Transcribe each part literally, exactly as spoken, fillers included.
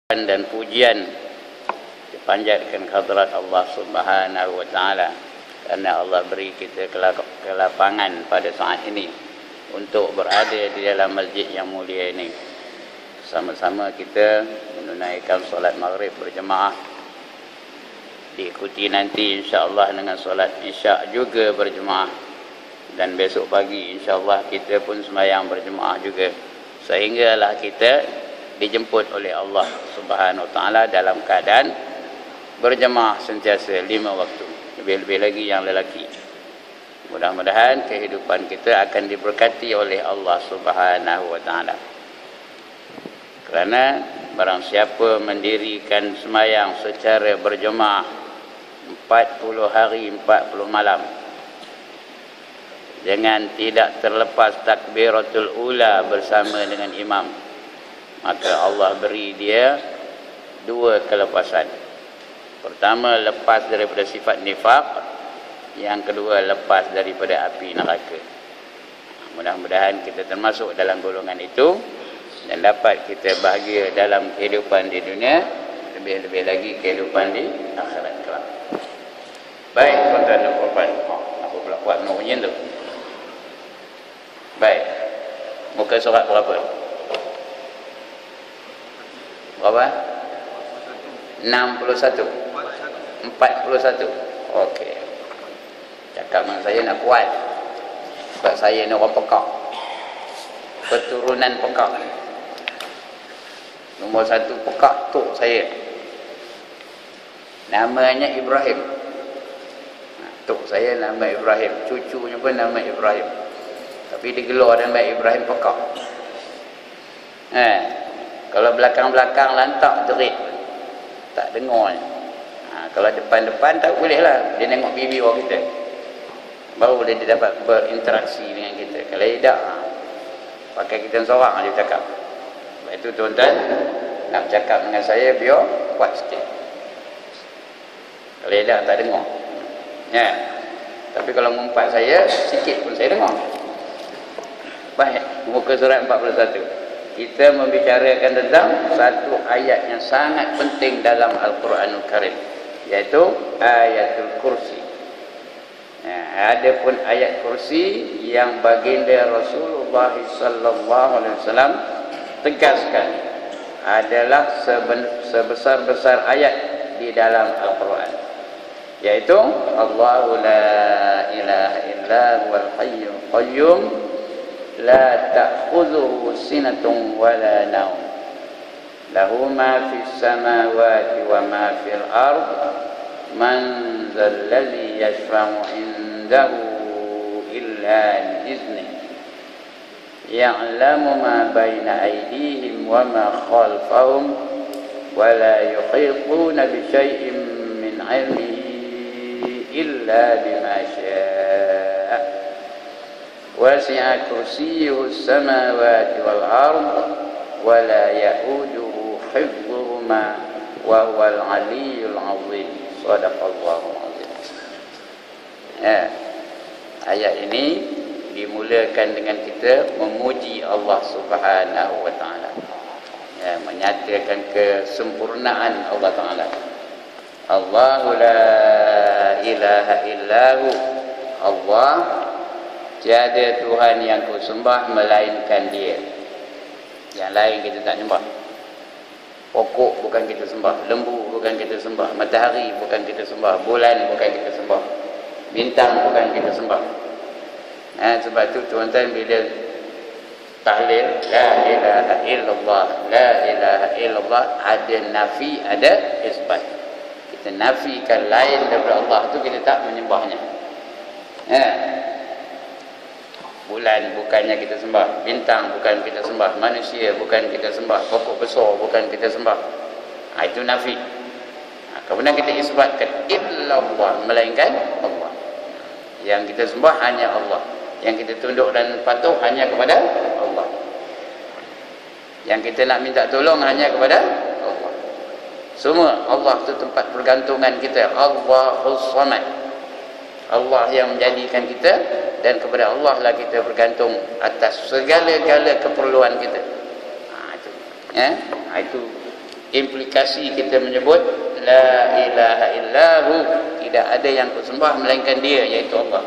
dan pujian dipanjatkan kehadrat Allah Subhanahu wa taala karena Allah beri kita kelapangan pada saat ini untuk berada di dalam masjid yang mulia ini. Sama-sama kita menunaikan solat maghrib berjemaah, diikuti nanti insya-Allah dengan solat isya juga berjemaah, dan besok pagi insya-Allah kita pun sembahyang berjemaah juga, sehinggalah kita dijemput oleh Allah Subhanahu wa taala dalam keadaan berjemaah sentiasa lima waktu, lebih-lebih lagi yang lelaki. Mudah-mudahan kehidupan kita akan diberkati oleh Allah Subhanahu wa taala. Kerana barang siapa mendirikan sembahyang secara berjemaah empat puluh hari empat puluh malam dengan tidak terlepas takbiratul ula bersama dengan imam, maka Allah beri dia dua kelepasan. Pertama, lepas daripada sifat nifaq. Yang kedua, lepas daripada api neraka. Mudah-mudahan kita termasuk dalam golongan itu dan dapat kita bahagia dalam kehidupan di dunia, lebih-lebih lagi kehidupan di akhirat kelak. Baik, tuan-tuan dan puan-puan. Oh, aku pula buat bunyi tu. Baik. Muka surat berapa? Berapa? enam puluh satu. empat puluh satu. Okey. Cakap dengan saya nak kuat. Sebab saya ni orang pekak. Keturunan pekak. Nombor satu pekak tok saya. Namanya Ibrahim. Tok saya nama Ibrahim. Cucunya pun nama Ibrahim. Tapi digelar nama Ibrahim pekak. Eh. Kalau belakang-belakang lantak jerit, tak dengar. Ha, kalau depan-depan tak boleh lah. Dia tengok bibi orang kita, baru dia dapat berinteraksi dengan kita. Kalau tidak, ha, pakai kita seorang dia cakap. Sebab itu tuan-tuan nak cakap dengan saya biar kuat sikit. Kalau tidak tak dengar. Ya. Tapi kalau ngumpat saya sikit pun saya dengar. Baik, muka surat empat puluh satu. Kita membicarakan tentang satu ayat yang sangat penting dalam Al-Quranul Karim, iaitu ayatul kursi. Ya, ada pun ayat kursi yang baginda Rasulullah sallallahu alaihi wasallam tegaskan adalah sebesar-besar ayat di dalam Al-Quran, iaitu Allahu la ilaha illa huwal hayyul qayyum la ta'khudhuhu sinatun wa la naum lahu ma fis samawati wa ma fil ard man dzal ladzi yashfa'u 'indahu illa bi'idznih ya'lamu ma baina aydihim wa ma khalfahum wa la yuhituna bi syai'in min 'ilmihi illa bima syaa wasi'a kursiyyuhu as-samawati wal ard wa la ya'uduhu hifdhuhuma wa huwal 'aliyyul 'azim. Shadaqallahu 'azim. Ya. Ayat ini dimulakan dengan kita memuji Allah Subhanahu wa taala. Ya, menyatakan kesempurnaan Allah taala. Allahu la ilaha illahu. Allah, tiada Tuhan yang kau sembah melainkan Dia. Yang lain kita tak sembah. Pokok bukan kita sembah, lembu bukan kita sembah, matahari bukan kita sembah, bulan bukan kita sembah, bintang bukan kita sembah. Nah, sebab tu tuan-tuan bila tahlil la ilaha illallah, la ilaha illallah, ada nafi, ada isbat. Kita nafikan lain daripada Allah tu, kita tak menyembahnya. Ya. Bulan bukannya kita sembah, bintang bukan kita sembah, manusia bukan kita sembah, pokok besar bukan kita sembah. Ha, itu nafi. Ha, kemudian kita isbatkan illallah, melainkan Allah. Yang kita sembah hanya Allah. Yang kita tunduk dan patuh hanya kepada Allah. Yang kita nak minta tolong hanya kepada Allah. Semua Allah itu tempat pergantungan kita. Allahus Samad. Allah yang menjadikan kita, dan kepada Allah lah kita bergantung atas segala-gala keperluan kita. Ha, itu. Ya? Ha, itu implikasi kita menyebut la ilaha illahu, tidak ada yang disembah melainkan dia, iaitu Allah.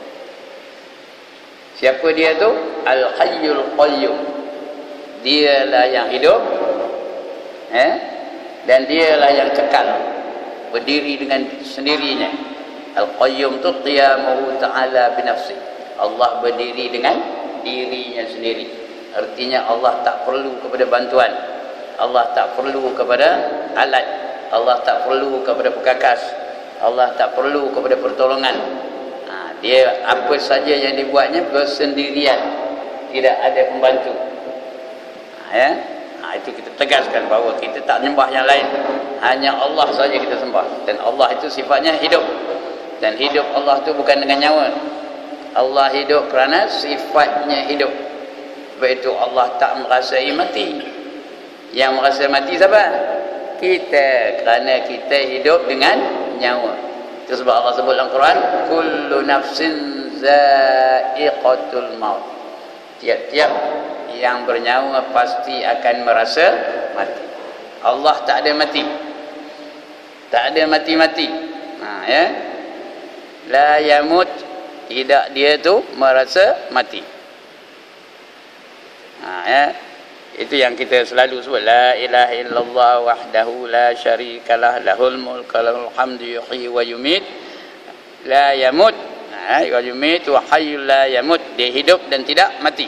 Siapa dia tu? Al-Hayyul Qayyum. Dialah yang hidup, eh? Dan dialah yang kekal, berdiri dengan sendirinya. Al-Qayyum tu qiyamuhu ta'ala binafsi. Allah berdiri dengan dirinya sendiri. Artinya Allah tak perlu kepada bantuan, Allah tak perlu kepada alat, Allah tak perlu kepada perkakas, Allah tak perlu kepada pertolongan. Ha, dia apa saja yang dibuatnya bersendirian, tidak ada pembantu. Ha, ya? Ha, itu kita tegaskan bahawa kita tak menyembah yang lain, hanya Allah saja kita sembah. Dan Allah itu sifatnya hidup, dan hidup Allah itu bukan dengan nyawa. Allah hidup kerana sifatnya hidup. Sebab itu Allah tak merasai mati. Yang merasa mati siapa? Kita, kerana kita hidup dengan nyawa. Itu sebab Allah sebut dalam Quran, kullu nafsin za'iqatul maut. Tiap-tiap yang bernyawa pasti akan merasa mati. Allah tak ada mati, tak ada mati-mati. Ha, ya? La yamut, tidak dia tu merasa mati. Ha, ya? Itu yang kita selalu sebut, la ilaha illallah wahdahu la syarikalah lahul mulku lahul hamdu yuhyi wa yumit la yamut. Ha, wa yumit wa hayyul la yamut, dia hidup dan tidak mati.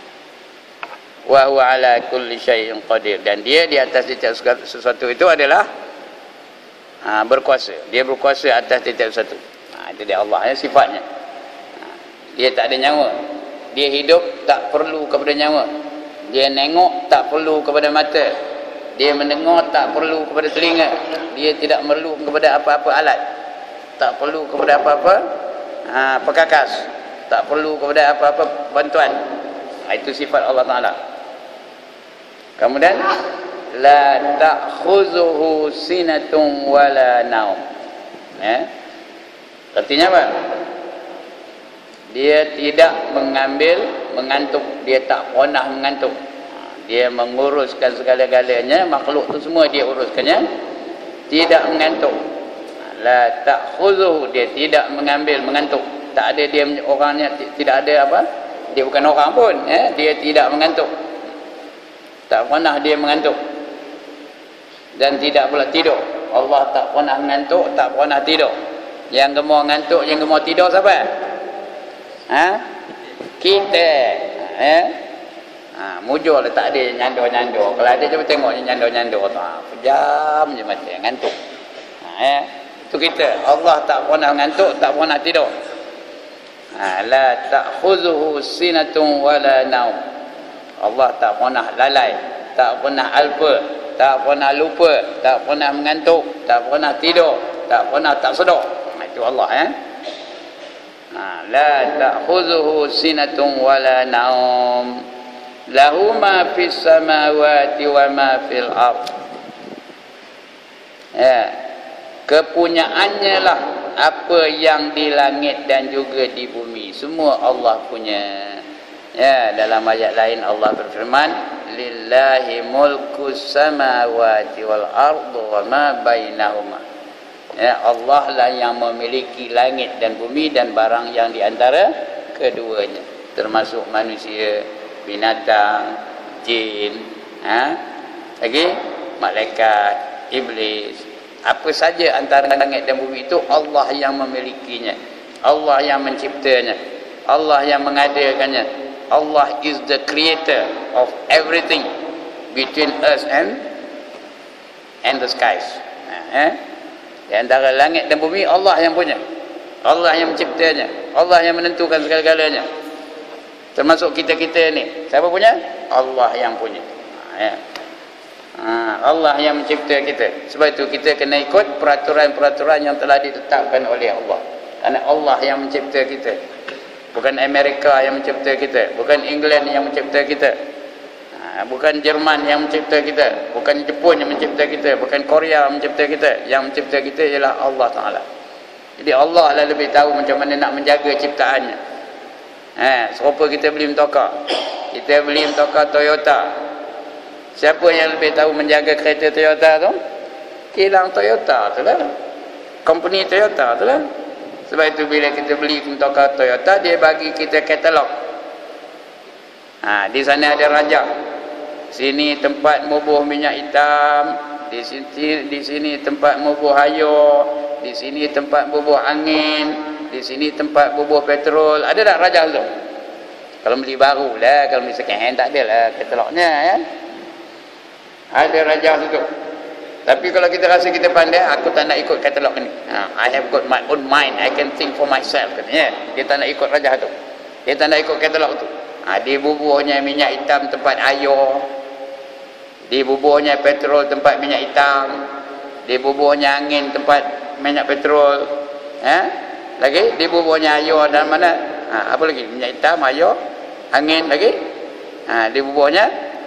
Wa huwa ala kulli syai'in qadir, dan dia di atas setiap sesuatu itu adalah ha, berkuasa. Dia berkuasa atas setiap sesuatu. Ha, itu dia Allah, ya, sifatnya. Ha, dia tak ada nyawa, dia hidup tak perlu kepada nyawa. Dia nengok tak perlu kepada mata, dia mendengar tak perlu kepada telinga, dia tidak perlu kepada apa-apa alat, tak perlu kepada apa-apa ha, perkakas, tak perlu kepada apa-apa bantuan. Ha, itu sifat Allah Ta'ala. Kemudian la ta'khuzuhu sinatun wala naum. Eh? Artinya apa? Dia tidak mengambil mengantuk, dia tak pernah mengantuk. Dia menguruskan segala-galanya, makhluk tu semua dia uruskannya, tidak mengantuk. La ta'khuzuhu, dia tidak mengambil mengantuk. Tak ada dia, orangnya tidak ada apa? Dia bukan orang pun, eh? Dia tidak mengantuk. Tak pernah dia mengantuk. Dan tidak pula tidur. Allah tak pernah mengantuk, tak pernah tidur. Yang gemar mengantuk, yang gemar tidur siapa? Ha? Kita. Eh? Ha, mujur lah, tak ada nyandur-nyandur. Kalau ada cuba tengok nyandur-nyandur tu. Ha, pejam je mata, ngantuk. Ha, eh? Itu kita. Allah tak pernah ngantuk, tak pernah tidur. Ha, la ta'khuzuhu sinatun wala naum. Allah tak pernah lalai, tak pernah alpa, tak pernah lupa, tak pernah mengantuk, tak pernah tidur, tak pernah tak sedar. Ha, itu Allah, eh? Ha, la ta'khuzuhu sinatun wala naum. Lahu ma fis samawati wa ma fil ard. Ya, kepunyaannya lah apa yang di langit dan juga di bumi, semua Allah punya. Ya, dalam ayat lain Allah berfirman, lillahi mulku samawati wal ard wa ma bainahuma. Ya, Allah lah yang memiliki langit dan bumi dan barang yang di antara keduanya, termasuk manusia, binatang, jin, ha? Lagi malaikat, iblis, apa saja antara langit dan bumi itu Allah yang memilikinya, Allah yang menciptanya, Allah yang mengadakannya. Allah is the creator of everything between us and and the skies. Ha? Di antara langit dan bumi Allah yang punya, Allah yang menciptanya, Allah yang menentukan segala-galanya. Termasuk kita-kita ni, siapa punya? Allah yang punya. Ha, ya. Ha, Allah yang mencipta kita. Sebab itu kita kena ikut peraturan-peraturan yang telah ditetapkan oleh Allah. Kerana Allah yang mencipta kita, bukan Amerika yang mencipta kita, bukan England yang mencipta kita, ha, bukan Jerman yang mencipta kita, bukan Jepun yang mencipta kita, bukan Korea yang mencipta kita. Yang mencipta kita ialah Allah Ta'ala. Jadi Allah lah lebih tahu macam mana nak menjaga ciptaannya. Ha, serupa kita beli motoka, kita beli motoka Toyota, Siapa yang lebih tahu menjaga kereta Toyota tu? Kilang Toyota tu lah. Company Toyota tu lah. Sebab itu bila kita beli motor Toyota, dia bagi kita katalog. Ha, di sana ada rajah. Sini tempat mubuh minyak hitam, di sini di sini tempat mubuh air, di sini tempat bubuh angin, di sini tempat bubuh petrol. Ada tak rajah tu? Kalau beli baru lah, kalau beli second hand tak ada lah katalognya kan. Ada rajah tu. Tapi kalau kita rasa kita pandai, aku tak nak ikut katalog ni. Ha, I have got my own mind, I can think for myself katanya. Dia tak nak ikut rajah tu. Dia tak nak ikut katalog tu. Ha, di bubuhnya minyak hitam tempat air, di bubuhnya petrol tempat minyak hitam, di bubuhnya angin tempat minyak petrol, ha? Lagi di bubuhnya air dan mana? Ha, apa lagi? Minyak hitam, air, angin lagi. Ha, di bubuhnya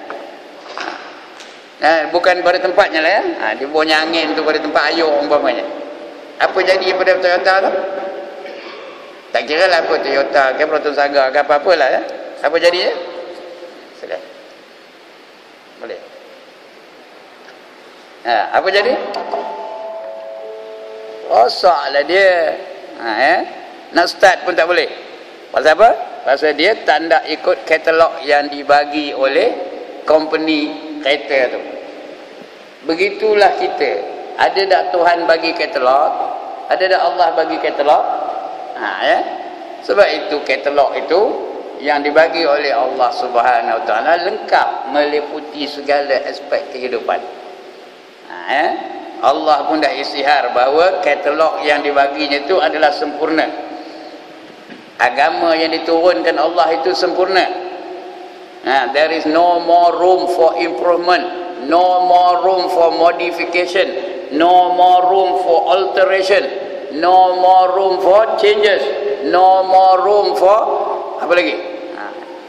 ha, bukan pada tempatnya lah ya. Ha, di bubuhnya angin tu pada tempat air umpamanya. Apa jadi pada Toyota tu? Tak kira lah apa Toyota ke Proton Saga ke apa-apalah ya. Apa jadi ya? Sudah. Boleh. Ha, apa jadi? Rosaklah dia. Ha, eh? Nak start pun tak boleh. Pasal apa? Pasal dia tak nak ikut katalog yang dibagi oleh company kereta tu. Begitulah kita. Ada tak Tuhan bagi katalog? Ada tak Allah bagi katalog? Ha, ya? Sebab itu katalog itu yang dibagi oleh Allah Subhanahu Wa Taala lengkap meliputi segala aspek kehidupan. Ha, ya? Allah pun dah isytihar bahawa katalog yang dibaginya itu adalah sempurna. Agama yang diturunkan Allah itu sempurna. Ha, there is no more room for improvement, no more room for modification, no more room for alteration, no more room for changes, no more room for apa lagi? Ha.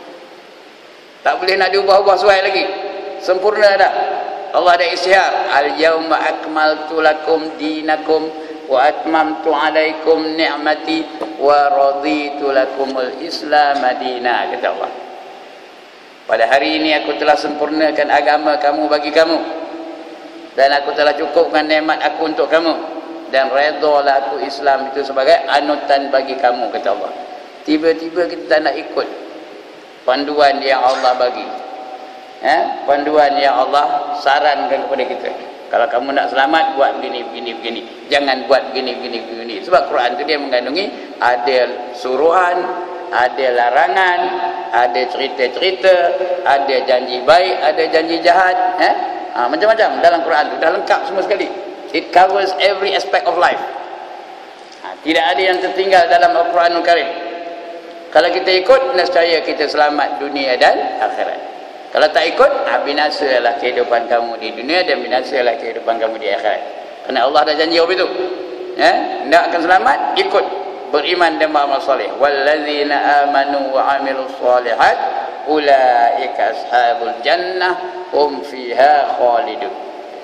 Tak boleh nak diubah-ubah sesuai lagi. Sempurna dah. Allah ada isytihar, al-yauma akmaltu lakum dinakum wa atmamtu alaikum ni'mati wa raditu lakumul islam madina, kata Allah. Pada hari ini aku telah sempurnakan agama kamu bagi kamu, dan aku telah cukupkan nikmat aku untuk kamu, dan redalah aku Islam itu sebagai anutan bagi kamu, kata Allah. Tiba-tiba kita tak nak ikut panduan yang Allah bagi, eh? Panduan yang Allah sarankan kepada kita. Kalau kamu nak selamat, buat begini, begini, begini. Jangan buat begini, begini, begini. Sebab Quran itu dia mengandungi ada suruhan, ada larangan, ada cerita-cerita, ada janji baik, ada janji jahat, eh? Ha, macam-macam dalam Quran itu dah lengkap semua sekali. It covers every aspect of life. Ha, tidak ada yang tertinggal dalam Al-Quranul Karim. Kalau kita ikut, nescaya kita selamat dunia dan akhirat. Kalau tak ikut, ha, binasalah kehidupan kamu di dunia dan binasalah kehidupan kamu di akhirat. Kerana Allah dah janji apa itu? Ya, tidak akan selamat, ikut, beriman dan beramal soleh. Wallazina amanu wa amilus solihat ulaika ashabul jannah hum fiha khalidun.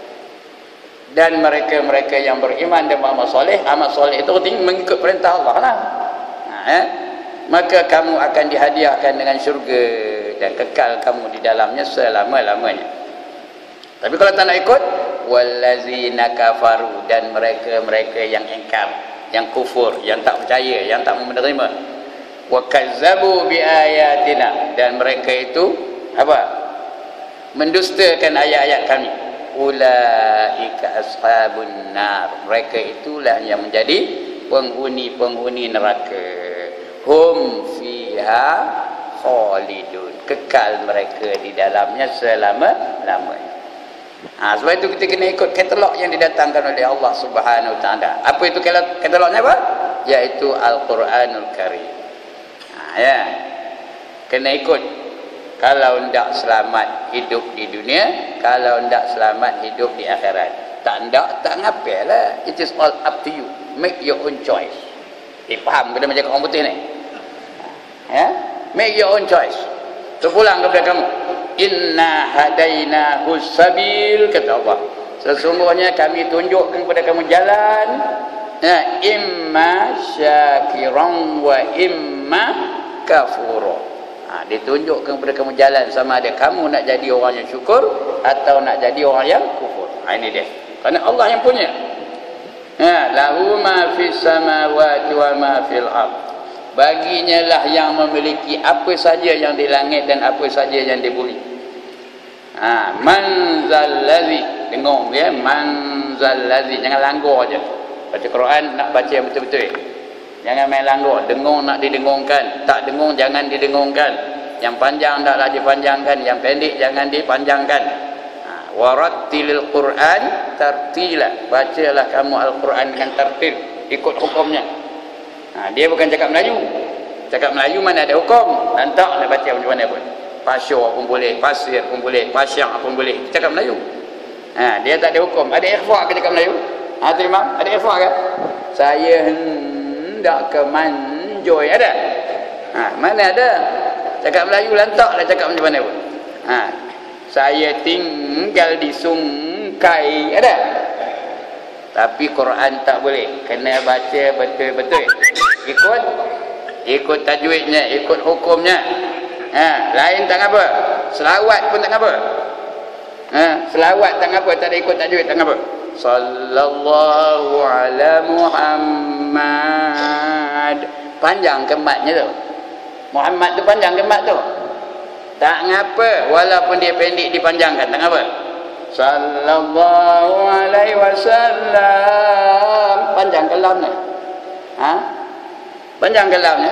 Dan mereka-mereka yang beriman dan beramal soleh, amal soleh itu artinya mengikut perintah Allah lah. Ha, ya? Maka kamu akan dihadiahkan dengan syurga dan kekal kamu di dalamnya selama-lamanya. Tapi kalau tak nak ikut, wallazina kafaru, dan mereka-mereka yang ingkar, yang kufur, yang tak percaya, yang tak menerima, wa kazzabu bi ayatina, dan mereka itu apa? Mendustakan ayat-ayat kami. Ulaika ashabun nar, mereka itulah yang menjadi penghuni-penghuni neraka. Hum fiha khalidun, kekal mereka di dalamnya selama-lamanya. Ha, sebab itu kita kena ikut katalog yang didatangkan oleh Allah Subhanahu Wa Taala. Apa itu katalognya apa? Yaitu Al-Quranul Karim. Ha, ya. Kena ikut. Kalau tidak selamat hidup di dunia, kalau tidak selamat hidup di akhirat. Tak ndak tak ngapalah. It is all up to you. Make your own choice. Eh, faham kena macam orang putih ni? Ya? Make your own choice. Terpulang kepada kamu. Inna hadaina husabil, kata Allah. Sesungguhnya kami tunjukkan kepada kamu jalan. Ya, imma syakiran wa imma kafura. Ha, Ha, dia tunjukkan kepada kamu jalan, sama ada kamu nak jadi orang yang syukur atau nak jadi orang yang kufur. Ha, ini dia. Kerana Allah yang punya. Ha, lahu ma fis samawati wa ma fil ard. Baginya lah yang memiliki apa saja yang di langit dan apa saja yang di bumi. Ha, man zallazi, dengung ya, man zallazi, jangan langgar aje. Baca Quran nak baca yang betul-betul. Jangan main langgar, dengung nak didengungkan, tak dengung jangan didengungkan. Yang panjang taklah dipanjangkan, yang pendek jangan dipanjangkan. Ha, warattilil Quran tartila. Bacalah kamu Al-Quran dengan tartil, ikut hukumnya. Ha, dia bukan cakap Melayu. Cakap Melayu mana ada hukum, lantak nak baca macam mana pun. Pasyur pun boleh, pasir pun boleh, pasyang pun boleh. Cakap Melayu. Ha, dia tak ada hukum. Ada ikhfa ke cakap Melayu? Ha, tu Imam, ada ikhfa ke? Saya hendak ke manjoy, ada? Ha, mana ada? Cakap Melayu lantaklah cakap macam mana pun. Ha, saya tinggal di Sungkai, ada? Tapi Quran tak boleh, kena baca betul-betul. Ikut ikut tajwidnya, ikut hukumnya. Ha, lain tak apa. Selawat pun tak apa. Ha, selawat tak apa, tak ada ikut tajwid tak apa. Sallallahu ala Muhammad. Panjang kematnya tu. Muhammad tu panjang kemat tu. Tak ngapa, walaupun dia pendek dipanjangkan, tak ngapa. Sallallahu alaihi wasallam. Panjang kalamnya. Ha? Panjang kalamnya.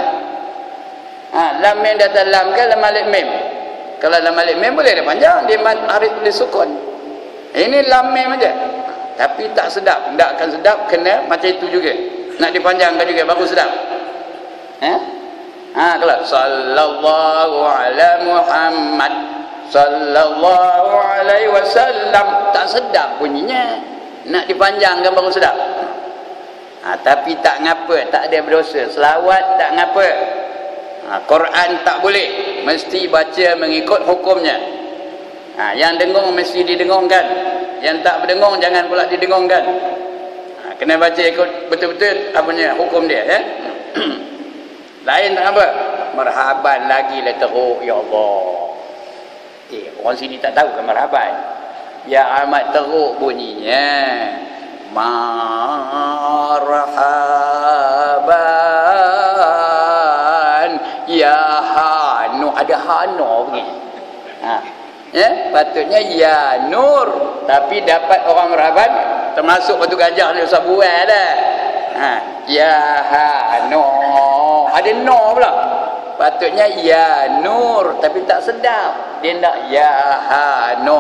Ha, lam mim datang lam ke lam alif mim. Kalau lam alif mim boleh dia panjang, dia mad arif disukun. Ini lam mim aja. Tapi tak sedap, tak akan sedap, kena macam itu juga. Nak dipanjangkan juga baru sedap. Ha? Ha, kalau sallallahu ala Muhammad sallallahu alaihi wasallam, tak sedap bunyinya. Nak dipanjangkan baru sedap. Ha, tapi tak ngapa, tak ada berdosa. Selawat tak ngapa. Ha, Quran tak boleh, mesti baca mengikut hukumnya. Ha, yang dengung mesti didengungkan, yang tak berdengung jangan pula didengungkan. Ha, kena baca ikut betul-betul apanya hukum dia, ya. Lain tak apa. Marhaban lagi lah teruk, ya Allah. Eh, orang sini tak tahu kan marhaban. Ya amat teruk bunyinya. Marhaban ya Hanu, ada Hanu begini. Ha. Ya, patutnya ya Nur, tapi dapat orang marhaban termasuk batu gajah ni usah buat dah. Ha, ya Hanu, ada no pula. Patutnya ya Nur, tapi tak sedap. Dia nak ya Hanu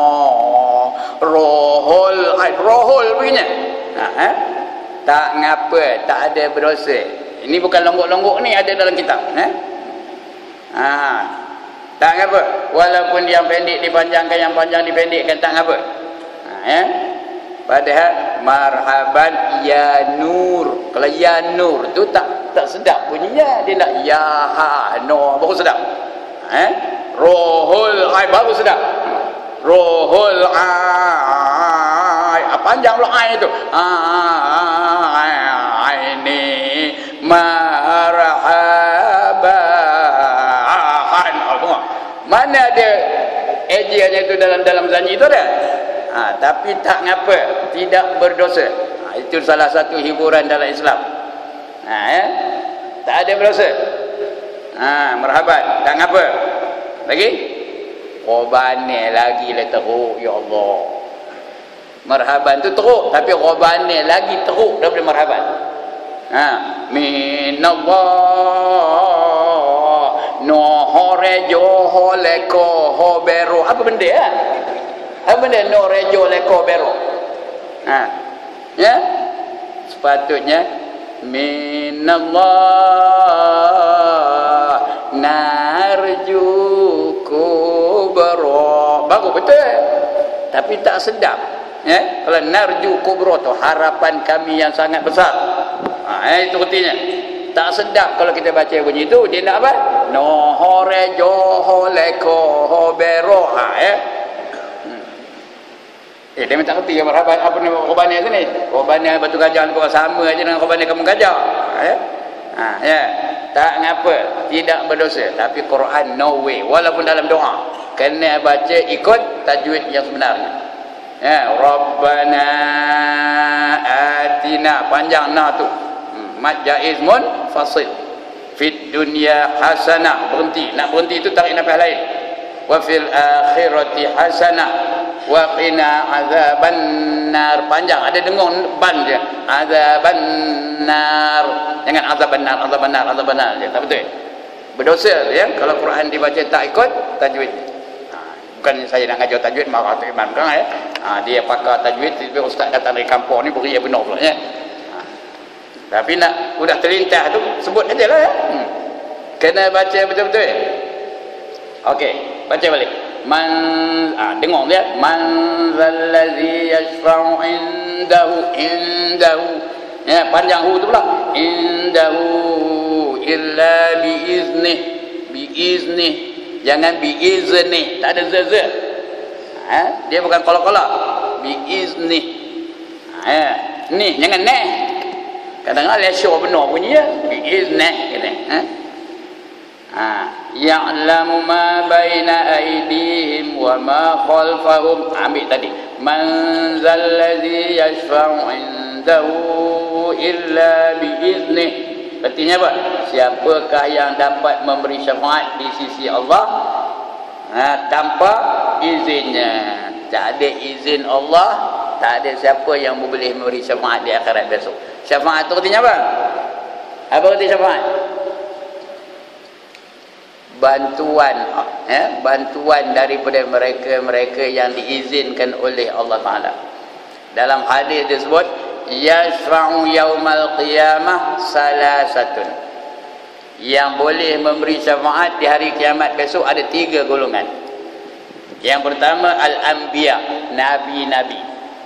rohul, rohul begini. Ha, ha? Tak ngapa, tak ada berdosa. Ini bukan longgok-longgok ni, ada dalam kitab. Ha? Ha. Tak ngapa. Walaupun yang pendek dipanjangkan, yang panjang dipendekkan, tak ngapa. Ha, ya? Padahal marhaban ya Nur. Kalau ya Nur tu tak tak sedap bunyinya. Dia nak ya ha no baru sedap. Ha? Rohul ai baru sedap. Rohul ai, panjang pula ai itu. Ai ini marhaban. Oh, mana ada ejiannya itu dalam dalam zanji itu ada. Ha, tapi tak ngapa, tidak berdosa. Ha, itu salah satu hiburan dalam Islam. Ha, ya? Tak ada berdosa. Ha, marhaban, tak ngapa. Lagi? Robane lagi lah teruk, ya Allah. Marhaban tu teruk, tapi robane lagi teruk daripada marhaban. Ha, minallah nohore joho leko hobero. Apa benda ya? Apa benda no rejo leko bero? Ha. Ya? Sepatutnya minallah narju kubro. Bagus betul. Tapi tak sedap. Ya? Kalau narju kubro tu harapan kami yang sangat besar. Ha, eh, itu artinya. Tak sedap kalau kita baca bunyi itu. Dia nak apa? No rejo leko bero. Ha, ya? Eh, dia minta kerti yang marhaban apa nama korbannya sini. Korbannya batu gajah kau sama aja dengan korbannya kamu gajah. Ha, ya? Ha, Ha, ya, tak ngapa, tidak berdosa. Tapi Quran no way, walaupun dalam doa kena baca ikut tajwid yang sebenarnya. Ya, Rabbana atina, panjang na tu. Hmm, mad jaiz mun fasil. Fid dunya hasanah, berhenti. Nak berhenti itu tarik nafas lain. Wa fil akhirati hasanah wa qina azaban nar, panjang, ada dengung ban je, azaban nar, jangan azaban nar, azaban nar, azaban nar je, tak betul, berdosa ya kalau Quran dibaca tak ikut tajwid. Ha, bukan saya nak ngajar tajwid marah tu imam kan ya. Ha, dia pakar tajwid, tiba ustaz datang dari kampung ni beri yang benar pula ya. Ha, tapi nak sudah terlintas tu sebut ajalah ya. Hmm. Kena baca betul-betul ya. Okey, baca balik. Man, ah, dengar dia, man zallazi yashfa'u indahu, indahu, ya, panjang hu tu pula, indahu illa biiznih, biiznih, jangan biiznih, tak ada zaza, ha? Dia bukan kolak-kolak, biiznih, ha? Ni jangan neh, kadang-kadang lesyo benar bunyi ya, biiznih kena, ha? Ha, ya'lamu ma baina aydihim wa ma khalfahum, ambil tadi, man zallazi yashfa'u indahu illa biiznih, artinya apa? Siapakah yang dapat memberi syafaat di sisi Allah, ha, tanpa izinnya? Tak ada izin Allah, tak ada siapa yang boleh memberi syafaat di akhirat besok. Syafaat itu artinya apa? Apa arti syafaat? Bantuan, ya, bantuan daripada mereka-mereka yang diizinkan oleh Allah Ta'ala. Dalam hadis disebut yashfa'u yaumal qiyamah salasatun, yang boleh memberi syafaat di hari kiamat besok ada tiga golongan. Yang pertama al-anbiya, nabi-nabi,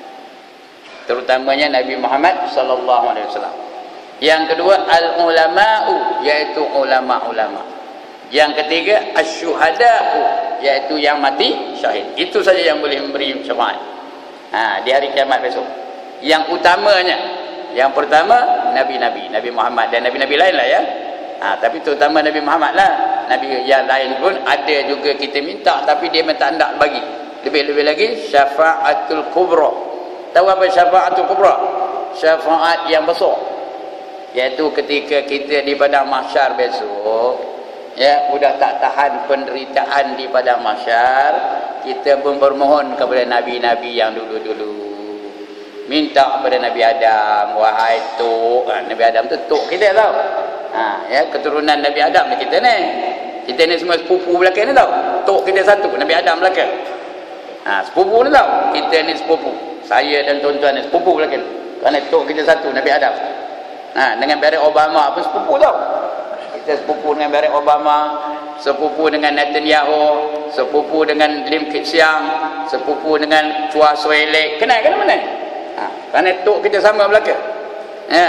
terutamanya Nabi Muhammad sallallahu alaihi wasallam. Yang kedua al-ulama'u, iaitu ulama-ulama. Yang ketiga asyuhada'u, iaitu yang mati syahid. Itu saja yang boleh memberi syafaat, ha, di hari kiamat besok. Yang utamanya, yang pertama nabi-nabi, Nabi Muhammad dan nabi-nabi lain lah ya, ha, tapi terutama Nabi Muhammad lah. Nabi yang lain pun ada juga kita minta, tapi dia minta tak bagi. Lebih-lebih lagi syafa'atul kubra. Tahu apa syafa'atul kubra? Syafaat yang besar, iaitu ketika kita di padang mahsyar besok, ya, sudah tak tahan penderitaan di padang mahsyar, kita pun bermohon kepada nabi-nabi yang dulu-dulu, minta kepada Nabi Adam, wahai tok, ha, Nabi Adam tu tok kita tau, ha, ya, keturunan Nabi Adam ni kita ni, kita ni semua sepupu belakang ni tau, tok kita satu, Nabi Adam belakang, ha, sepupu ni tau, kita ni sepupu, saya dan tuan-tuan ni sepupu belakang, kerana tok kita satu, Nabi Adam. Ha, dengan Barack Obama pun sepupu tau, kita sepupu dengan Barack Obama, sepupu dengan Netanyahu, sepupu dengan Lim Kit Siang, sepupu dengan Chua Soe Lek, kenal kan mana? Ha, kerana tok kita sama belaka. Ya.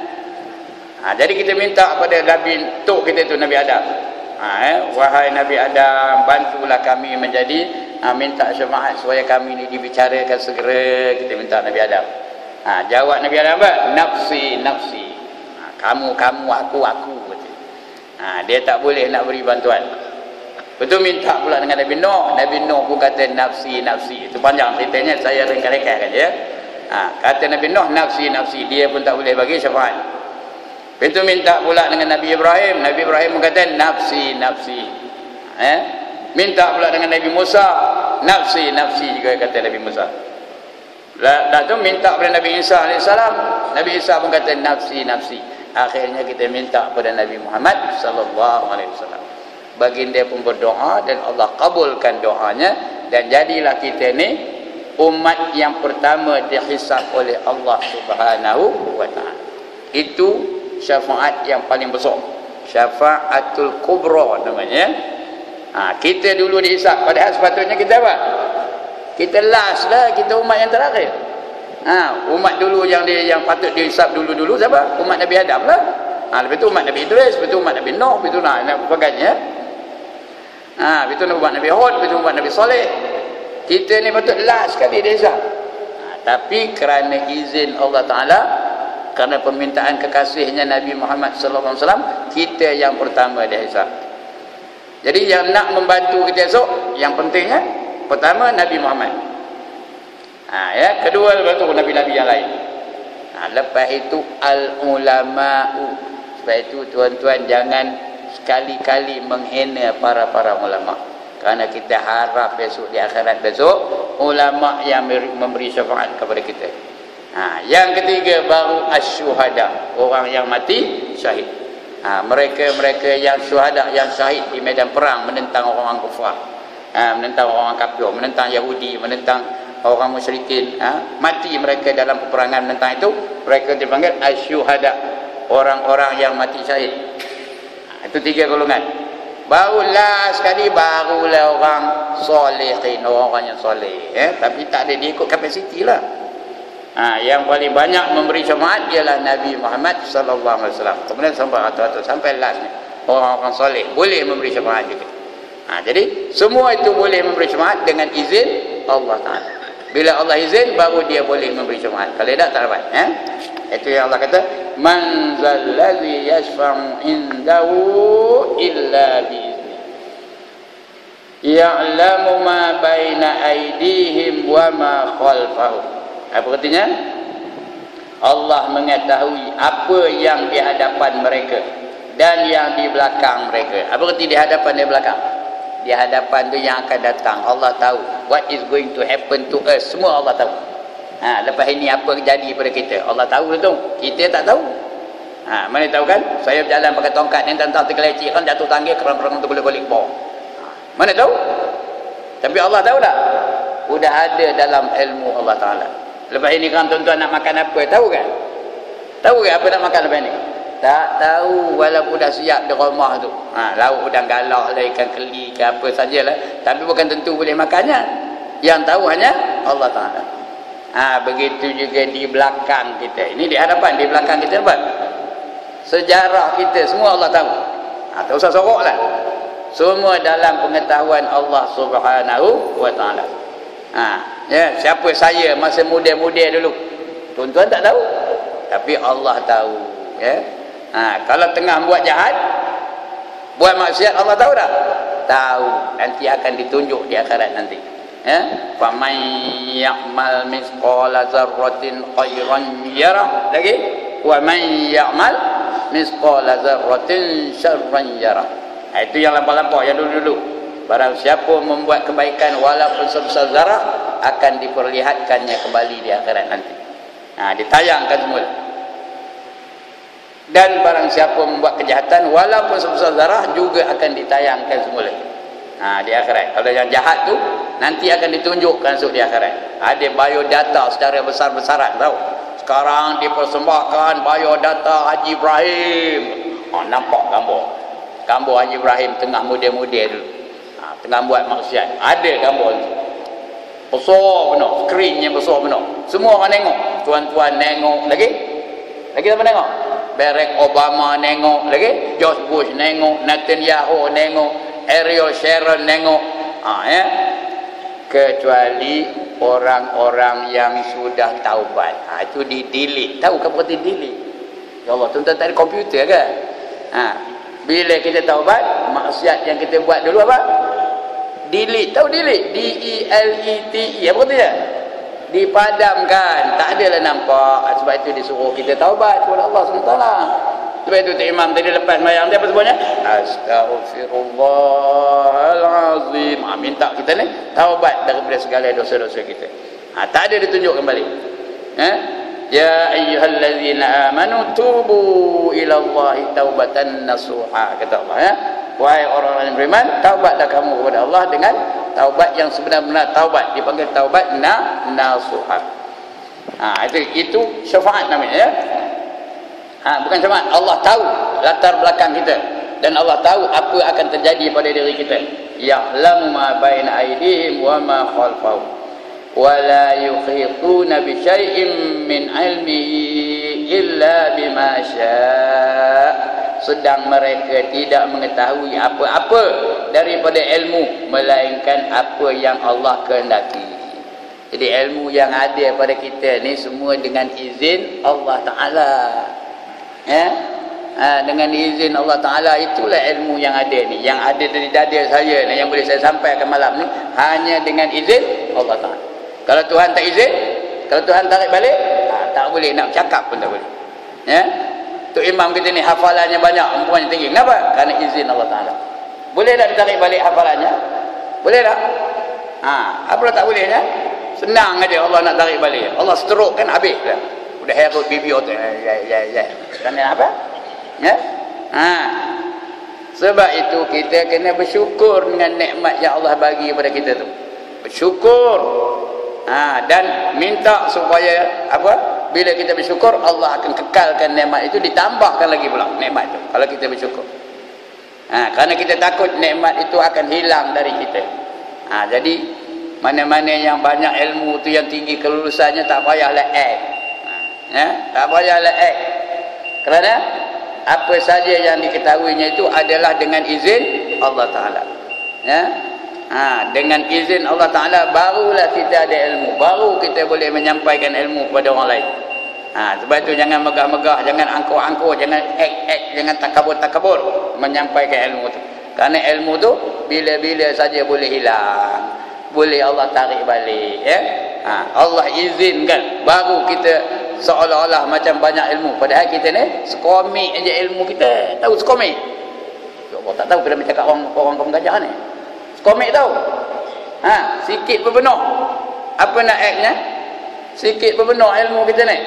Ha, jadi kita minta pada Nabi tok kita tu Nabi Adam. Ha, eh, wahai Nabi Adam, bantulah kami menjadi, ha, minta syafaat supaya kami ni dibicarakan segera, kita minta Nabi Adam. Ha, jawab Nabi Adam apa? Nafsi, nafsi. Ha, kamu, kamu, aku, aku. Ha, dia tak boleh nak beri bantuan. Betul minta pula dengan Nabi Nuh. Nabi Nuh pun kata nafsi, nafsi. Itu panjang ceritanya, saya ringkas-ringkas saja. Ha, kata Nabi Nuh nafsi, nafsi. Dia pun tak boleh bagi syafaat. Betul minta pula dengan Nabi Ibrahim. Nabi Ibrahim pun kata nafsi, nafsi. Eh? Minta pula dengan Nabi Musa, nafsi, nafsi juga kata Nabi Musa. Dah tu minta pada Nabi Isa alaihissalam. Nabi Isa pun kata nafsi, nafsi. Akhirnya kita minta kepada Nabi Muhammad sallallahu alaihi wasallam. Baginda pun berdoa dan Allah kabulkan doanya, dan jadilah kita ni umat yang pertama dihisab oleh Allah Subhanahu wa taala. Itu syafaat yang paling besar, syafaatul kubra namanya. Ha, kita dulu dihisab, padahal sepatutnya kita apa? Kita last lah, kita umat yang terakhir. Ha, umat dulu yang dia yang patut dihisab dulu-dulu siapa? Umat Nabi Adam lah. Ha, lepas tu umat Nabi Idris, lepas tu umat Nabi Nuh, lepas tu nah, nak sebagainya. Ha, lepas tu umat Nabi Hud, lepas tu umat Nabi Saleh. Kita ni patut last sekali dihisab. Ha, tapi kerana izin Allah Ta'ala, kerana permintaan kekasihnya Nabi Muhammad sallallahu alaihi wasallam, kita yang pertama dihisab. Jadi yang nak membantu kita esok, yang pentingnya pertama Nabi Muhammad. Ha, ya, kedua lepas tu nabi-nabi yang lain. Ha, lepas itu al-ulama'u. Sebab itu tuan-tuan jangan sekali-kali menghina para-para ulama. Kerana kita harap besok di akhirat besok ulama yang memberi syafaat kepada kita. Ha, yang ketiga baru asyuhada, orang yang mati syahid. Ha, mereka-mereka yang syuhada, yang syahid di medan perang menentang orang kafir. Ha, menentang orang kafir, menentang Yahudi, menentang orang musyrikin. Ha, mati mereka dalam peperangan menentang itu, mereka dipanggil asyuhada, orang-orang yang mati syahid. Ha, itu tiga golongan. Barulah sekali barulah orang solehin, orang-orang yang soleh. Eh? Tapi tak ada diikut kapasiti lah. Ha, yang paling banyak memberi syafaat ialah Nabi Muhammad sallallahu alaihi wasallam. Kemudian sampai rata-rata sampai last ni, orang-orang soleh boleh memberi syafaat juga. Ha, jadi semua itu boleh memberi syafaat dengan izin Allah Taala. Bila Allah izin baru dia boleh memberi syafaat. Kalau tidak tak dapat. Eh? Itu yang Allah kata, man zallazi yashfa'u indahu illa bi'izni. Ya'lamu ma baina aydihim wa ma khalfahum. Apa artinya? Allah mengetahui apa yang di hadapan mereka dan yang di belakang mereka. Apa arti di hadapan dan di belakang? Di hadapan tu yang akan datang, Allah tahu. What is going to happen to us, semua Allah tahu. Ha, lepas ini apa jadi pada kita, Allah tahu tu. Kita tak tahu. Ha, mana tahu kan? Saya berjalan pakai tongkat ni tentang tergelecik kan, jatuh tangga, kerang-kerang tu boleh-boleh bawah. Mana tahu? Tapi Allah tahu tak? Sudah ada dalam ilmu Allah Ta'ala. Lepas ini kan tuan-tuan nak makan apa, tahu kan? Tahu kan apa nak makan lepas ni? Tak tahu, walaupun dah siap di rumah tu. Ha, lauk udang galak lah, ikan keli ke apa sajalah. Tapi bukan tentu boleh makannya. Yang tahu hanya Allah Ta'ala. Ha, begitu juga di belakang kita. Ini di hadapan, di belakang kita apa? Sejarah kita, semua Allah tahu. Ha, tak usah sorok lah. Semua dalam pengetahuan Allah Subhanahu wa Ta'ala. Ha, ya, siapa saya masa muda-muda dulu, tuan-tuan tak tahu, tapi Allah tahu. Ya, ha, kalau tengah buat jahat, buat maksiat, Allah tahu tak? Tahu. Nanti akan ditunjuk di akhirat nanti. Ya, faman ya'mal misqala dzarratin khairan yarah. Lagi, wa man ya'mal misqala dzarratin syarran yarah. Ha, itu yang lampau-lampau, yang dulu-dulu. Barang siapa membuat kebaikan walaupun sebesar zarah, akan diperlihatkannya kembali di akhirat nanti. Ha, ditayangkan semula. Dan barang siapa membuat kejahatan walaupun sebesar zarah, juga akan ditayangkan semula. Ha, di akhirat. Kalau yang jahat tu nanti akan ditunjukkan esok di akhirat. Ada biodata secara besar-besaran, tahu. Sekarang dipersembahkan biodata Haji Ibrahim. Ha, nampak gambar. Gambar Haji Ibrahim tengah muda-muda dulu. Ha, tengah buat maksiat. Ada gambar tu. Besar benar, skrinnya besar benar. Semua orang tengok. Tuan-tuan tengok lagi. Lagi siapa tengok? Barack Obama tengok lagi. George Bush tengok, Netanyahu tengok, Ariel Sharon tengok. Ha, ya. Kecuali orang-orang yang sudah taubat. Ha, itu di delete. Tahu ke apa di delete? Ya Allah, tuan-tuan tak ada komputer ke? Ha, bila kita taubat, maksiat yang kita buat dulu apa? Delete. Tahu delete? D E L E T E. Apa katanya? Dipadamkan. Tak adalah nampak. Sebab itu disuruh kita taubat kepada Allah subhanahu wa taala. Sebab itu Tok Imam tadi lepas mayang dia apa sebutnya? Astaghfirullahalazim. Ha, minta kita ni taubat daripada segala dosa-dosa kita. Ha, tak ada ditunjuk kembali. Eh? Ya ayyuhallazina amanu tubu ilallahi taubatan nasuha, kata Allah, ya. Wahai orang-orang yang beriman, taubatlah kamu kepada Allah dengan taubat yang sebenar-benar taubat, dipanggil taubat na nasuha. Ha, itu itu syafaat namanya, ya. Ha, bukan syafaat, Allah tahu latar belakang kita dan Allah tahu apa akan terjadi pada diri kita. Ya'lamu ma baina aydihim wa ma khalfahum wa la yuhituna bi syai'in min 'ilmihi illa bima syaa. Sedang mereka tidak mengetahui apa-apa daripada ilmu melainkan apa yang Allah kehendaki. Jadi ilmu yang ada pada kita ni semua dengan izin Allah Ta'ala. Ya? Ha, dengan izin Allah Ta'ala, itulah ilmu yang ada ni. Yang ada dari dada saya ni, yang boleh saya sampaikan malam ni, hanya dengan izin Allah Ta'ala. Kalau Tuhan tak izin, kalau Tuhan tarik balik, ha, tak boleh nak cakap pun tak boleh. Ya? Tok Imam kita ni hafalannya banyak, umpamanya tinggi. Kenapa? Kerana izin Allah Ta'ala. Boleh tak ditarik balik hafalannya? Boleh tak? Ha, apa tak bolehnya? Senang aja Allah nak tarik balik. Allah stroke kan habis dah. Udah herut bibi tu. Ya ya ya. Kerana apa? Ya? Ha. Sebab itu kita kena bersyukur dengan nikmat yang Allah bagi kepada kita tu. Bersyukur. Ha, dan minta supaya apa? Bila kita bersyukur, Allah akan kekalkan nikmat itu, ditambahkan lagi pula nikmat itu kalau kita bersyukur. Ha, kerana kita takut nikmat itu akan hilang dari kita. Ha, jadi mana-mana yang banyak ilmu tu, yang tinggi kelulusannya, tak payahlah act. Ha, ya? Tak payahlah act. Kerana apa saja yang diketahuinya itu adalah dengan izin Allah Ta'ala. Ya? Ha, dengan izin Allah Ta'ala barulah kita ada ilmu, baru kita boleh menyampaikan ilmu kepada orang lain. Ha, sebab itu jangan megah-megah, jangan angkuh-angkuh, jangan act-act, jangan takabur-takabur menyampaikan ilmu tu. Kerana ilmu tu bila-bila saja boleh hilang, boleh Allah tarik balik. Ya? Ha, Allah izinkan baru kita seolah-olah macam banyak ilmu, padahal kita ni sekomik aja ilmu kita. Tahu sekomik? Allah tak tahu kena bercakap orang orang kaum gajah ni. Sekomik tahu? Ha, sikit berbenar. Apa nak act-nya? Sikit berbenar ilmu kita ni.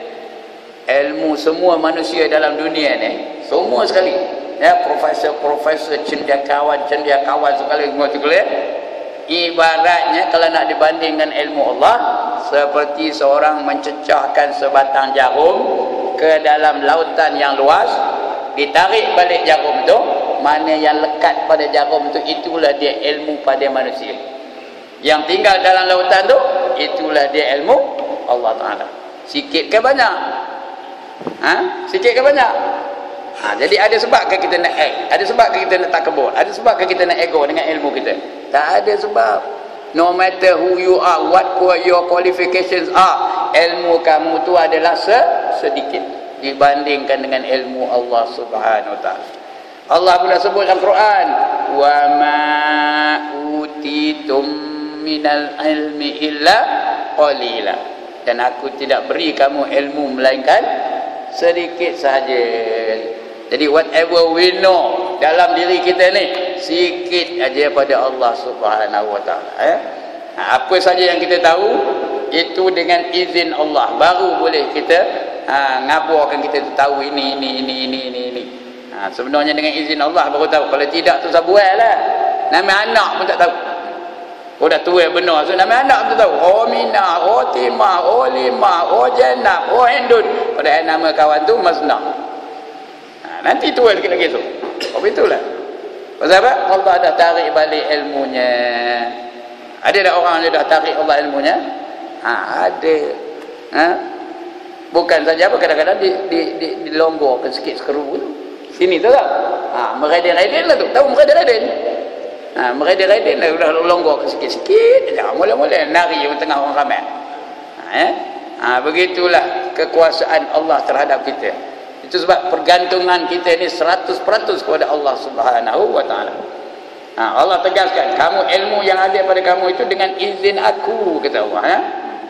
Ilmu semua manusia dalam dunia ni, semua sekali, ya, profesor-profesor, cendekiawan-cendekiawan sekali, semua sekali, ibaratnya kalau nak dibandingkan ilmu Allah, seperti seorang mencecahkan sebatang jarum ke dalam lautan yang luas, ditarik balik jarum tu, mana yang lekat pada jarum tu, itulah dia ilmu pada manusia. Yang tinggal dalam lautan tu, itulah dia ilmu Allah Ta'ala. Sikit ke banyak? Ha? Sikit ke banyak? Ha, jadi ada sebab ke kita nak act? Ada sebab ke kita nak takabur? Ada sebab ke kita nak ego dengan ilmu kita? Tak ada sebab. No matter who you are, what your qualifications are, ilmu kamu tu adalah sedikit dibandingkan dengan ilmu Allah Subhanahu Wa Taala. Allah pun sebut dalam Quran, wa ma utitum minal ilmi illa qalila, dan aku tidak beri kamu ilmu melainkan sedikit sahaja. Jadi whatever we know dalam diri kita ni, sikit aja pada Allah Subhanahu Wa Taala. Eh? Apa saja yang kita tahu itu dengan izin Allah, baru boleh kita ha, ngaburkan kita tu tahu ini ini ini ini ini. ini. Ha, sebenarnya dengan izin Allah baru tahu. Kalau tidak tu sabuai lah. Nama anak pun tak tahu. Oh dah tua benar, so nama anak tu tahu. Oh Mina, oh Tima, oh Lima, oh Jenab, oh Hindun. Padahal nama kawan tu Masnah. Ha, nanti tua lagi lagi tu. Oh itulah. Pasal apa? Allah dah tarik balik ilmunya. Ada tak orang yang dah tarik Allah ilmunya? Ha, ada. Ha? Bukan saja apa, kadang-kadang di di di dilonggorkan sikit sekeru tu. Sini tu tak? Ha, meredin-redin lah tu. Tahu meredin-redin? Ha, meredin-redin lah, udah longgor ke sikit-sikit aja, mula-mula nari di tengah orang ramai. Ha, eh? Ha, begitulah kekuasaan Allah terhadap kita. Itu sebab pergantungan kita ni seratus peratus kepada Allah Subhanahu Wa Taala. Ha, Allah tegaskan, kamu ilmu yang ada pada kamu itu dengan izin aku, kata Allah. Ya?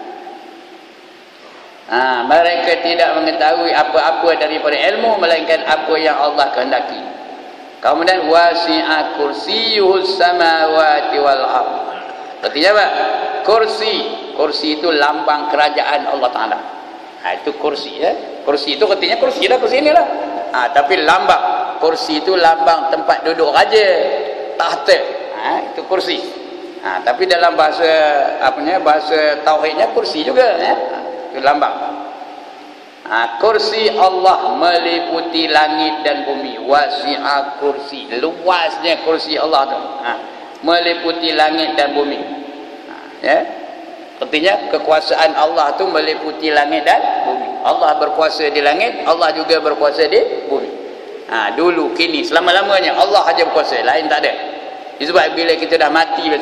Ha, mereka tidak mengetahui apa-apa daripada ilmu melainkan apa yang Allah kehendaki. Kemudian wasi'a kursiyuhus samawati wal ardh. Artinya apa? Kursi. Kursi itu lambang kerajaan Allah Ta'ala. Ha, itu kursi ya. Kursi itu artinya kursi lah, kursi inilah. Ha, tapi lambang. Kursi itu lambang tempat duduk raja. Tahta. Ha, itu kursi. Ha, tapi dalam bahasa apa ni, bahasa tauhidnya kursi juga ya. Ha, itu lambang. Ha, kursi Allah meliputi langit dan bumi. Wasi'a kursi, luasnya kursi Allah tu. Ha, meliputi langit dan bumi. Ha, ya. Artinya kekuasaan Allah tu meliputi langit dan bumi. Allah berkuasa di langit, Allah juga berkuasa di bumi. Ha, dulu, kini, selama-lamanya Allah aja berkuasa, lain tak ada. Sebab bila kita dah mati besok,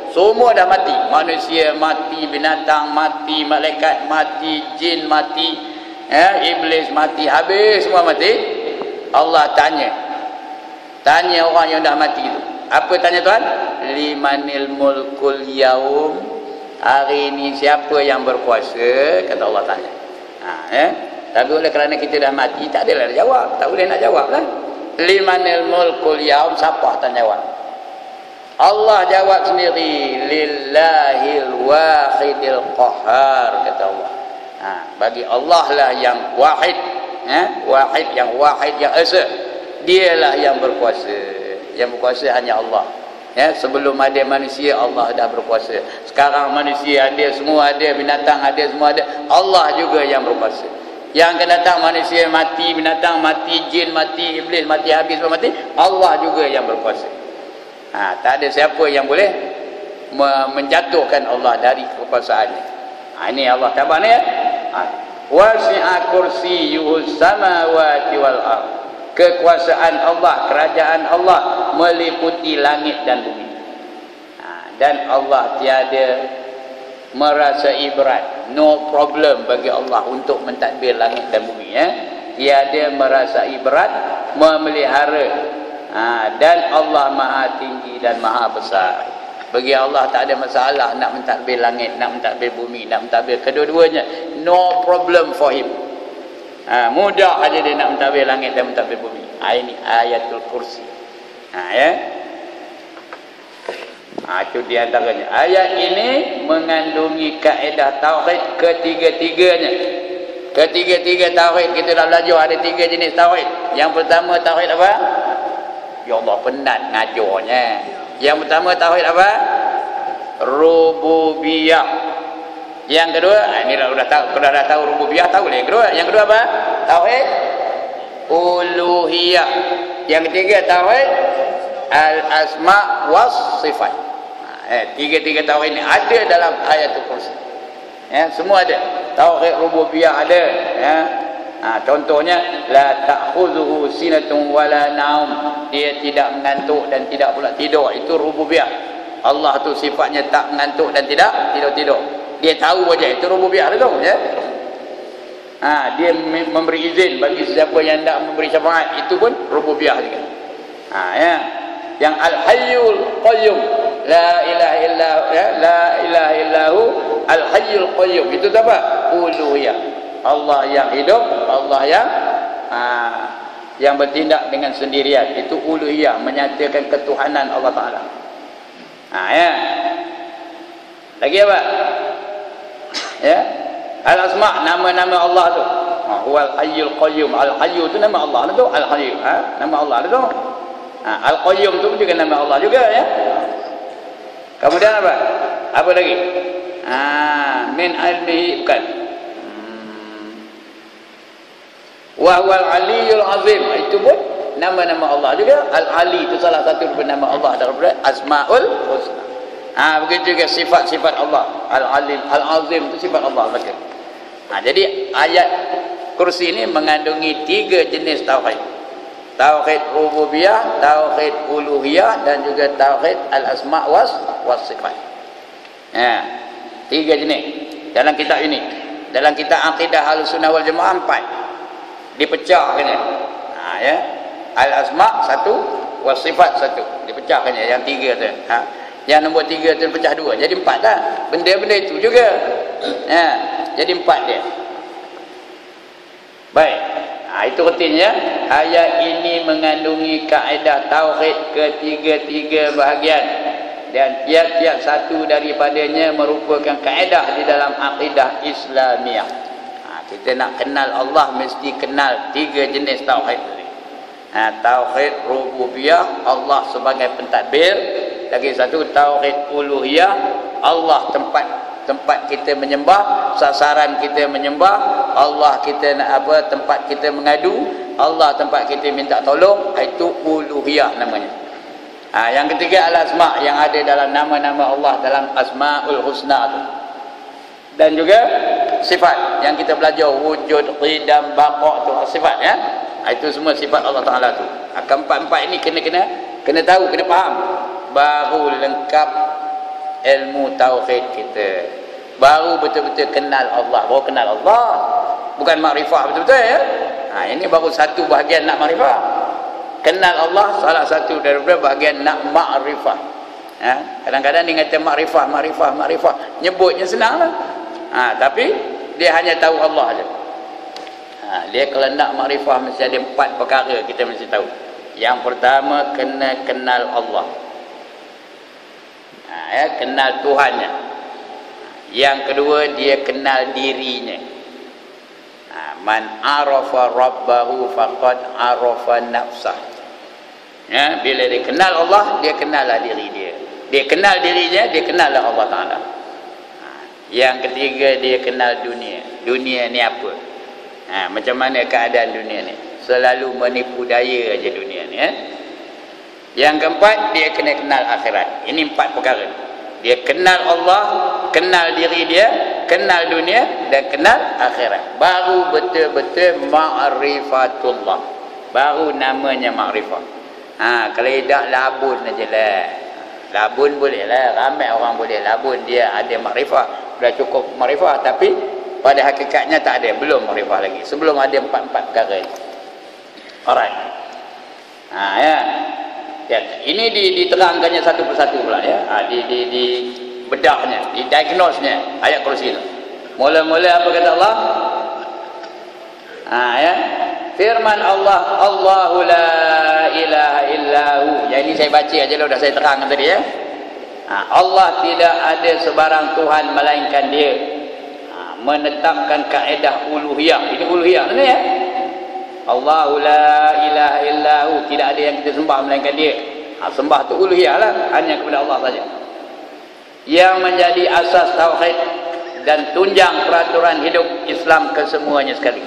Semua dah mati. Manusia mati, binatang mati, malaikat mati, jin mati, ya, iblis mati, habis semua mati. Allah tanya. Tanya orang yang dah mati itu. Apa tanya Tuhan? Limanil mulkul yaum. Hari ini siapa yang berkuasa? Kata Allah tanya. Ha, ya. Tapi oleh kerana kita dah mati, tak adalah nak jawab. Tak boleh nak jawab lah. Limanil mulkul yaum. Siapa tanya jawab? Allah jawab sendiri, lillahil wahidil qahar, kata Allah. Ha, bagi Allah lah yang wahid, ha? Wahid, yang wahid, yang esa. Dialah yang berkuasa. Yang berkuasa hanya Allah. Ya, sebelum ada manusia, Allah dah berkuasa. Sekarang manusia ada, semua ada, binatang ada, semua ada. Allah juga yang berkuasa. Yang akan datang manusia mati, binatang mati, jin mati, iblis mati, habis semua mati. Allah juga yang berkuasa. Ha, tak ada siapa yang boleh menjatuhkan Allah dari kekuasaannya. Ha, ini Allah khabar ni ya. Ha. Wasi'a kursiyyuhus samawati wal ardh. Kekuasaan Allah, kerajaan Allah meliputi langit dan bumi. Ha, dan Allah tiada merasai berat. No problem bagi Allah untuk mentadbir langit dan bumi ya. Tiada merasai berat memelihara. Ha, dan Allah maha tinggi dan maha besar. Bagi Allah tak ada masalah nak mentadbir langit, nak mentadbir bumi, nak mentadbir kedua-duanya. No problem for him. Ha, mudah aja dia nak mentadbir langit dan mentadbir bumi. Ha, ini ayatul kursi. Ha, ya. Ha, itu di antaranya. Ayat ini mengandungi kaedah tauhid ketiga-tiganya. Ketiga-tiga tauhid kita dah belajar, ada tiga jenis tauhid. Yang pertama tauhid apa? Ya Allah, penat ngajarnya. Yang pertama tauhid apa? Rububiyah. Yang kedua, ini dah sudah tahu, sudah dah tahu rububiyah, tahu lah yang kedua. Yang kedua apa? Tauhid uluhiyah. Yang ketiga tauhid al-asma was sifat. Eh, tiga-tiga tauhid ini ada dalam ayatul kursi. Ya, semua ada. Tauhid rububiyah ada, ya. Ha, contohnya la ta'khudhuhu sinatun wala naum. Dia tidak mengantuk dan tidak pula tidur. Itu rububiyah. Allah tu sifatnya tak mengantuk dan tidak tidur-tidur. Dia tahu aja, itu rububiyah tu ya. Ha, dia memberi izin bagi siapa yang hendak memberi syafaat, itu pun rububiyah juga. Ha, ya. Yang al-hayyul qayyum, la ilaha illa ya, la ilaha illahu al-hayyul qayyum. Itu apa? Uluhiyah. Allah yang hidup, Allah yang ha, yang bertindak dengan sendirian. Itu uluhiyah, menyatakan ketuhanan Allah Ta'ala. Ha, ya. Lagi apa? Ya. Al-asma', nama-nama Allah tu. Ha, huwal hayyul qayyum. Al-hayyu tu nama Allah tu. Al-hayyu, ha? Nama Allah tu. Ha, al-qayyum tu juga nama Allah juga ya. Kemudian apa? Apa lagi? Ha, min ilmihi, bukan. Wa huwal aliyul azim. Itu pun nama-nama Allah juga. Al-ali itu salah satu nama Allah daripada asmaul husna. Ha, begitu juga sifat-sifat Allah. Al-alim, al-azim itu sifat Allah betul. Ha, jadi ayat kursi ini mengandungi tiga jenis tauhid. Tauhid rububiyah, tauhid uluhiyah, dan juga tauhid al-asma' was was sifat. Ya, tiga jenis dalam kitab ini. Dalam kitab akidah Ahlussunnah wal Jamaah empat. Dipecahkannya. Ha, ya. Al-asma' satu, was sifat satu. Dipecahkannya yang tiga tu. Ha. Yang nombor tiga tu pecah dua. Jadi empat dah. Benda-benda itu juga. Ha. Jadi empat dia. Baik. Ha, itu artinya ayat ini mengandungi kaedah tauhid ketiga-tiga bahagian. Dan tiap-tiap satu daripadanya merupakan kaedah di dalam akidah Islamiah. Kita nak kenal Allah mesti kenal tiga jenis tauhid tadi. Ha, tauhid rububiyah, Allah sebagai pentadbir. Lagi satu tauhid uluhiyah, Allah tempat tempat kita menyembah, sasaran kita menyembah, Allah kita nak apa, tempat kita mengadu, Allah tempat kita minta tolong, itu uluhiyah namanya. Ha, yang ketiga al-asma', yang ada dalam nama-nama Allah dalam asmaul husna tu. Dan juga sifat yang kita belajar, wujud, qidam, baqa' tu sifat ya. Itu semua sifat Allah Taala tu. Keempat-empat ini kena kena kena tahu, kena faham, baru lengkap ilmu tauhid kita, baru betul-betul kenal Allah. Baru kenal Allah, bukan makrifah betul-betul ya. Ha, ini baru satu bahagian nak makrifah. Kenal Allah salah satu daripada bahagian nak makrifah. Ha, kadang-kadang dia kata makrifah, makrifah, makrifah, nyebutnya senang lah. Ha, tapi dia hanya tahu Allah saja. Ha, dia kalau nak makrifah mesti ada empat perkara kita mesti tahu. Yang pertama, kena kenal Allah. Ha, ya, kenal Tuhannya. Yang kedua, dia kenal dirinya. Ha, man arafa rabbahu faqad arafa nafsah. Ya, bila dia kenal Allah, dia kenallah diri dia. Dia kenal dirinya, dia kenallah Allah Ta'ala. Ha, yang ketiga, dia kenal dunia. Dunia ni apa? Ha, macam mana keadaan dunia ni? Selalu menipu daya aja dunia ni ya. Yang keempat, dia kena kenal akhirat. Ini empat perkara. Dia kenal Allah, kenal diri dia, kenal dunia, dan kenal akhirat. Baru betul-betul ma'rifatullah. Baru namanya ma'rifah. Ha, kalau tidak labun aja lah. Labun boleh lah, ramai orang boleh labun dia ada ma'rifah, dah cukup ma'rifah, tapi pada hakikatnya tak ada, belum ma'rifah lagi. Sebelum ada empat-empat perkara ini. Alright. Ha, ya. Ya, ini diterangkannya satu persatu pula ya. Ha, di di di bedahnya, di diagnosnya ayat kursi itu. Mula-mula apa kata Allah? Ha, ya. Firman Allah, Allahu la ilaha illahu. Yang ini saya baca aja lah, dah saya terangkan tadi ya. Ha, Allah tidak ada sebarang Tuhan melainkan Dia. Ha, menetapkan kaedah uluhiyah. Ini uluhiyah betul ya? Allahu la ilaha illahu, tidak ada yang kita sembah melainkan Dia. Ha, sembah tu uluhiyah lah, hanya kepada Allah saja. Yang menjadi asas tauhid dan tunjang peraturan hidup Islam kesemuanya sekali.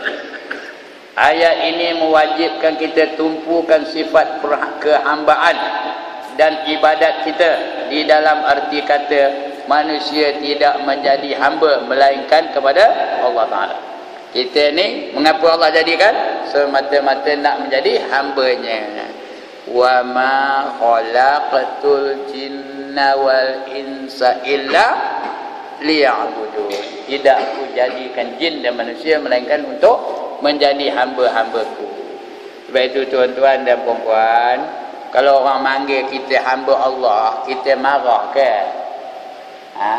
Ayat ini mewajibkan kita tumpukan sifat kehambaan dan ibadat kita di dalam arti kata manusia tidak menjadi hamba melainkan kepada Allah Ta'ala. Kita ni mengapa Allah jadikan? Semata-mata nak menjadi hambanya. Wa ma khalaqatul jinna wal insa illa liya'budun. Tidak aku jadikan jin dan manusia melainkan untuk menjadi hamba-hambaku. Sebab itu tuan-tuan dan puan-puan, kalau orang manggil kita hamba Allah, kita marah ke? Ha?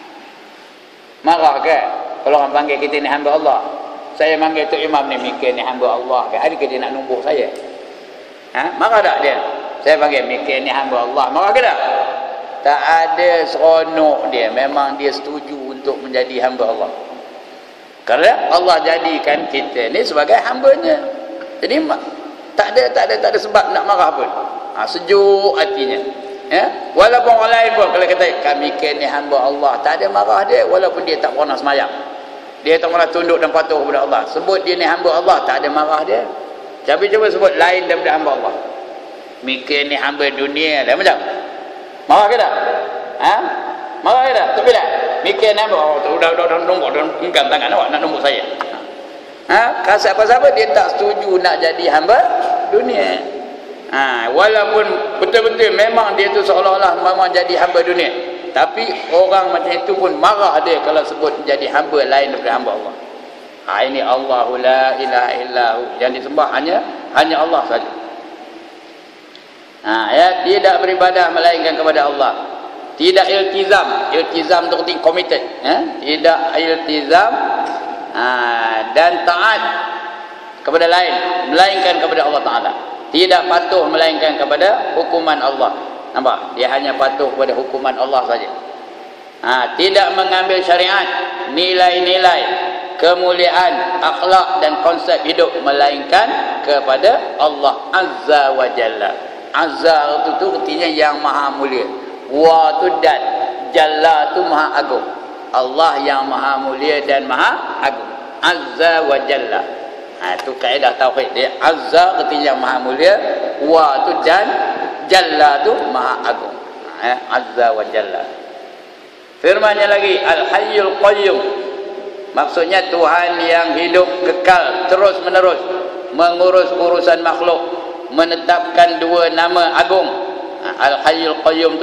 Marah ke? Kalau orang panggil kita ni hamba Allah. Saya manggil Tok Imam ni mikir ni hamba Allah ke? Adakah dia nak nubuh saya? Ha? Marah tak dia? Saya panggil mikir ni hamba Allah. Marah ke tak? Tak ada seronok dia. Memang dia setuju untuk menjadi hamba Allah. Kerana Allah jadikan kita ni sebagai hambanya. Jadi tak ada tak ada tak ada sebab nak marah pun. Ha, sejuk hatinya. Ya? Walaupun orang lain pun kalau kata kami kini hamba Allah, tak ada marah dia walaupun dia tak pernah semayang. Dia tak pernah tunduk dan patuh kepada Allah. Sebut dia ni hamba Allah, tak ada marah dia. Tapi cuba sebut lain daripada hamba Allah. Mikir ni hamba dunia dah macam. Marah ke tak? Ha? Marah ke tak? Tak bila? Mikir ni hamba Allah, oh, dah dah dah nombor dah genggam tangan awak nak nombor saya. Ha? Kasat apa-apa dia tak setuju nak jadi hamba dunia. Ha, walaupun betul-betul memang dia tu seolah-olah memang jadi hamba dunia, tapi orang macam itu pun marah dia kalau sebut jadi hamba lain daripada hamba Allah. Ha, ini Allahu la ilaha illahu, yang disembah hanya hanya Allah saja. Ha, ya, tidak beribadah melainkan kepada Allah. Tidak iltizam, iltizam tu arti committed, ya? Tidak iltizam ha, dan taat kepada lain melainkan kepada Allah Taala. Tidak patuh melainkan kepada hukuman Allah. Nampak? Dia hanya patuh kepada hukuman Allah saja. Ha, tidak mengambil syariat, nilai-nilai, kemuliaan, akhlak dan konsep hidup melainkan kepada Allah Azza wa Jalla. Azza itu tu artinya yang maha mulia. Wa tu dan Jalla tu maha agung. Allah yang maha mulia dan maha agung. Azza wa Jalla. Ha, itu kaedah tauhid dia. Azza artinya maha mulia, wa tu dan Jalla tu maha agung. Ha, Azza wa Jalla. Firman-Nya lagi Al-Hayyul Qayyum. Maksudnya Tuhan yang hidup kekal terus menerus mengurus urusan makhluk, menetapkan dua nama agung. Ha, Al-Hayyul Qayyum tu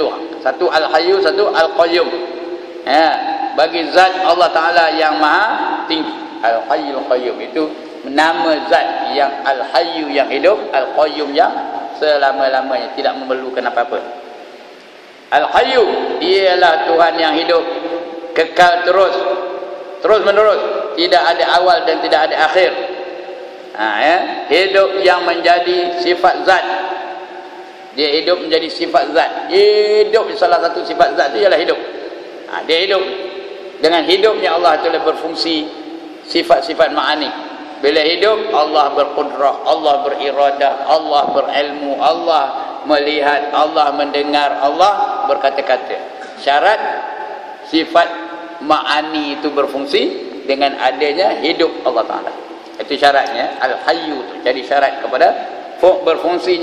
Satu Al-Hayyu, satu Al-Qayyum. Ya, bagi zat Allah Taala yang maha tinggi, Al-Hayyul Qayyum, itu nama zat yang Al-Hayyu yang hidup, Al-Qayyum yang selama-lamanya, tidak memerlukan apa-apa. Al-Hayyu ialah Tuhan yang hidup kekal terus, terus menerus, tidak ada awal dan tidak ada akhir. Ha, ya? Hidup yang menjadi sifat zat. Dia hidup menjadi sifat zat. Hidup salah satu sifat zat itu ialah hidup. Ha, dia hidup. Dengan hidupnya Allah Taala berfungsi sifat-sifat ma'ani. Bila hidup, Allah berqudrah, Allah beriradah, Allah berilmu, Allah melihat, Allah mendengar, Allah berkata-kata. Syarat sifat ma'ani itu berfungsi dengan adanya hidup Allah Taala. Itu syaratnya Al-Hayyu itu. Jadi syarat kepada berfungsinya